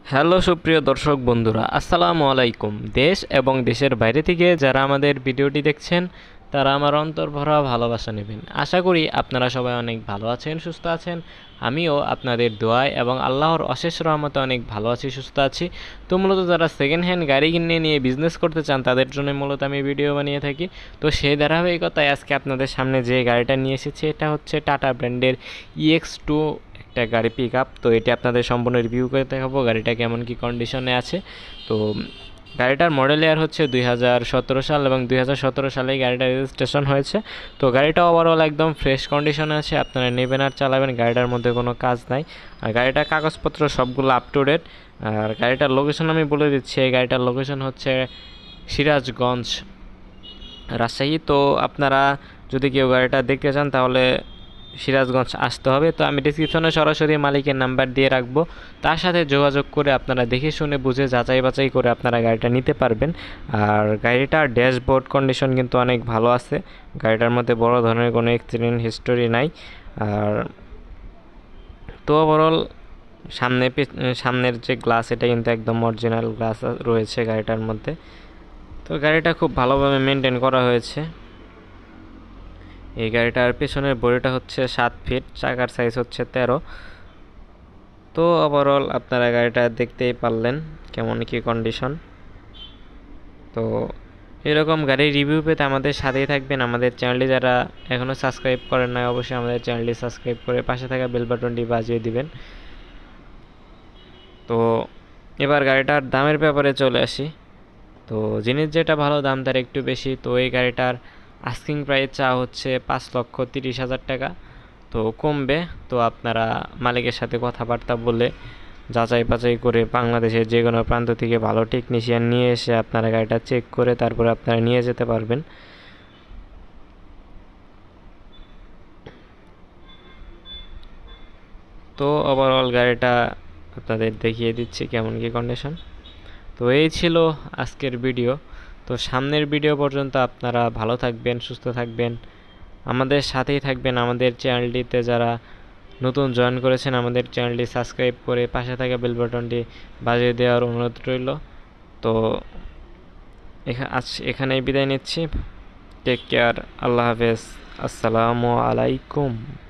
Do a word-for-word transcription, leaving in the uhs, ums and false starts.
Hello সুপ্রিয় দর্শক বন্ধুরা, আসসালামু আলাইকুম। দেশ এবং দেশের বাইরে থেকে যারা আমাদের ভিডিওটি দেখছেন তারা আমার অন্তর ভরা ভালোবাসা নেবেন। আশা করি আপনারা সবাই অনেক ভালো আছেন, সুস্থ আছেন। আমিও আপনাদের দোয়ায় এবং আল্লাহর অশেষ রহমতে অনেক ভালো আছি, সুস্থ আছি। তো মূলত যারা সেকেন্ড হ্যান্ড গাড়ি কিনে নিয়ে বিজনেস করতে চান তাদের জন্য মূলত আমি ভিডিও বানিয়ে থাকি। তো সেই ধারাবাহিকতায় আজকে আপনাদের সামনে যে গাড়িটা নিয়ে এসেছি এটা হচ্ছে টাটা ব্র্যান্ডের ইএক্স টু একটা গাড়ি পিক আপ। তো এটি আপনাদের সম্পূর্ণ রিভিউ করে দেখাবো গাড়িটা কেমন কি কন্ডিশনে আছে। তো গাড়িটার মডেল ইয়ার হচ্ছে দুই হাজার সতেরো সাল এবং দুই হাজার সতেরো সালেই গাড়িটা রেজিস্ট্রেশন হয়েছে। তো গাড়িটা ওভারঅল একদম ফ্রেশ কন্ডিশনে আছে, আপনারা নেবেন আর চালাবেন, গাড়িটার মধ্যে কোনো কাজ নাই। আর গাড়িটার কাগজপত্র সবগুলো আপ টু ডেট। আর গাড়িটার লোকেশন আমি বলে দিচ্ছি, এই গাড়িটার লোকেশন হচ্ছে সিরাজগঞ্জ, রাজশাহী। তো আপনারা যদি কেউ গাড়িটা দেখতে চান তাহলে সিরাজগঞ্জ আসতে হবে। তো আমি ডিসক্রিপশনে সরাসরি মালিকের নাম্বার দিয়ে রাখবো, তার সাথে যোগাযোগ করে আপনারা দেখে শুনে বুঝে যাচাই বাছাই করে আপনারা গাড়িটা নিতে পারবেন। আর গাড়িটার ড্যাশবোর্ড কন্ডিশন কিন্তু অনেক ভালো আছে, গাড়িটার মধ্যে বড় ধরনের কোনো অ্যাক্সিডেন্ট হিস্টোরি নাই। আর তো ওভারঅল সামনে সামনের যে গ্লাস এটা কিন্তু একদম অরিজিনাল গ্লাস রয়েছে গাড়িটার মধ্যে। তো গাড়িটা খুব ভালোভাবে মেনটেন করা হয়েছে। এই গাড়িটার পেছনের বডিটা হচ্ছে সাত ফিট, চাকার সাইজ হচ্ছে তেরো। তো ওভারঅল আপনারা গাড়িটা দেখতেই পারলেন কেমন কি কন্ডিশন। তো এরকম গাড়ির রিভিউ পেতে আমাদের সাথেই থাকবেন। আমাদের চ্যানেলটি যারা এখনও সাবস্ক্রাইব করেন না অবশ্যই আমাদের চ্যানেলটি সাবস্ক্রাইব করে পাশে থাকা বেল বাটনটি বাজিয়ে দিবেন। তো এবার গাড়িটার দামের ব্যাপারে চলে আসি। তো জিনিস যেটা ভালো দাম তার একটু বেশি। তো এই গাড়িটার আস্কিং প্রাইস চা হচ্ছে পাঁচ লক্ষ তিরিশ হাজার টাকা। তো কমবে, তো আপনারা মালিকের সাথে কথাবার্তা বলে যাচাই বাছাই করে বাংলাদেশের যে কোনো প্রান্ত থেকে ভালো টেকনিশিয়ান নিয়ে এসে আপনারা গাড়িটা চেক করে তারপরে আপনারা নিয়ে যেতে পারবেন। তো ওভারঅল গাড়িটা আপনাদের দেখিয়ে দিচ্ছি কেমন কি কন্ডিশন। তো এই ছিল আজকের ভিডিও। তো সামনের ভিডিও পর্যন্ত আপনারা ভালো থাকবেন, সুস্থ থাকবেন, আমাদের সাথেই থাকবেন। আমাদের চ্যানেলটিতে যারা নতুন জয়েন করেছেন আমাদের চ্যানেলটি সাবস্ক্রাইব করে পাশে থাকা বেল বাটনটি বাজিয়ে দেওয়ার অনুরোধ রইল। তো আজ এখানেই বিদায় নিচ্ছি। টেক কেয়ার, আল্লাহ হাফেজ, আসসালামু আলাইকুম।